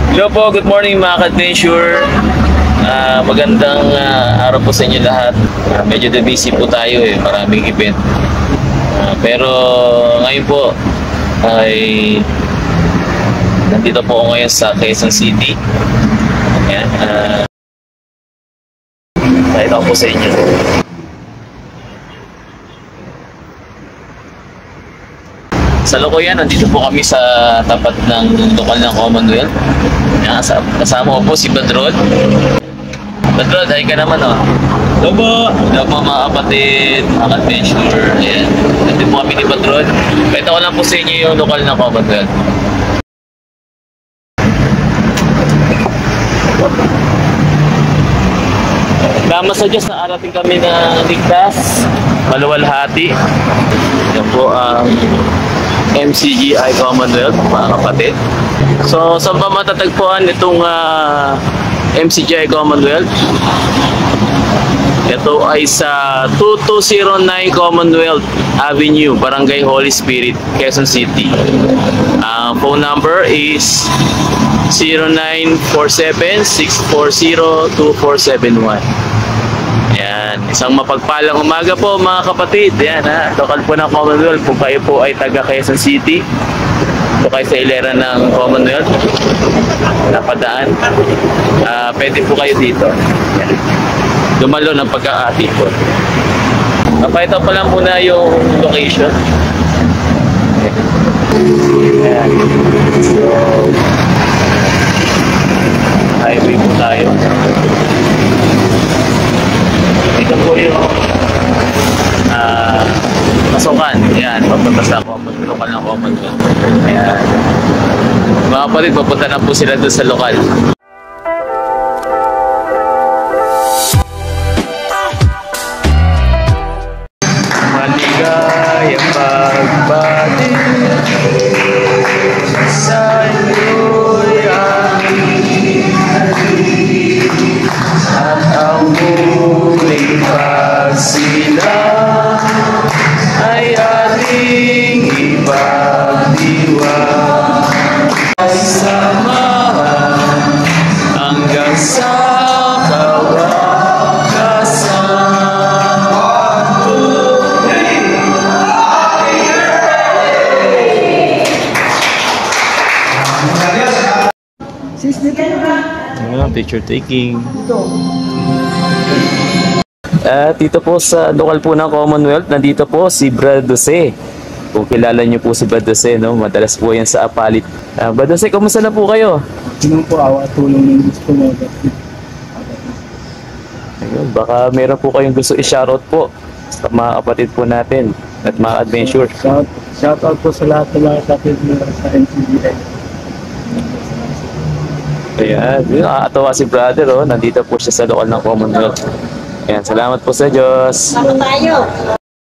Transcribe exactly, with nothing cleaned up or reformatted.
Hello po, good morning mga ka-adventure. Uh, magandang uh, araw po sa inyo lahat. Uh, medyo na busy po tayo eh, maraming event. Uh, pero ngayon po ay nandito po ako ngayon sa Quezon City. Ayan, uh, nakita ko po sa inyo. Sa Lokoyan, nandito po kami sa tapat ng lokal ng Commonwealth. Yan, kasama ko po si Badrod. Badrod, hi ka naman oh. Hello po! Hello po mga kapatid, mga adventure. Ayan, nandito po kami ni Badrod. Pwede ko lang po sa inyo yung lokal ng Commonwealth. Salamat sa Diyos na arating kami na ligtas, maluwalhati. Yan po ang uh, M C G I Commonwealth, mga kapatid. So, saan ba matatagpuan itong uh, M C G I Commonwealth? Ito ay sa two two zero nine Commonwealth Avenue, Barangay Holy Spirit, Quezon City. Ang uh, phone number is zero nine four seven, six four zero, two four seven one. Yan, isang mapagpalang umaga po mga kapatid. Yan ha, lokal po ng Commonwealth. Kung kayo po ay taga Quezon City, kung kayo sa ilera ng Commonwealth, napadaan, uh, pwede po kayo dito. Yan. Dumalo ng pagka-ati po. Papayta pa lang muna yung location. Yan. So, highway po tayo. Ito po yung uh, pasukan. Yan, papunta sa common, lokal ng Commonwealth. Ayan. Mga kapatid, papunta na po sila doon sa lokal. Maligayang pagbati sa inyo'y aking at ang muling pagsilang ay ating ipagdiwang ay samahan hanggang sa kawakasan. Ayan, picture taking. At dito po sa lokal po ng Commonwealth, nandito po si Brad Jose. Kung kilala niyo po si Brad Jose, no? Madalas po yan sa Apalit. Uh, Brad Jose, kumusta na po kayo? Sinong po awa tulong ng gusto mo. Ayun, baka meron po kayong gusto i-shoutout po sa mga kapatid po natin at mga adventure. Shout, shout out po sa lahat ng mga kapatid mo sa M C G I. Ayan, nakakatawa si brother, oh. Nandito po siya sa lokal ng Commonwealth. Ayan, salamat po sa Diyos. Ano tayo?